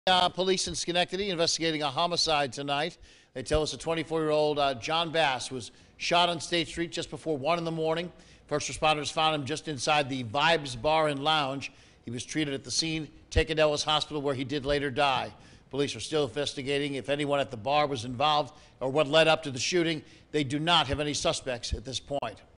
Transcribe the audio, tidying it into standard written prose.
Police in Schenectady investigating a homicide tonight. They tell us a 24-year-old John Bass was shot on State Street just before 1 in the morning. First responders found him just inside the Vibes Bar and Lounge. He was treated at the scene, taken to Ellis Hospital, where he did later die. Police are still investigating if anyone at the bar was involved or what led up to the shooting. They do not have any suspects at this point.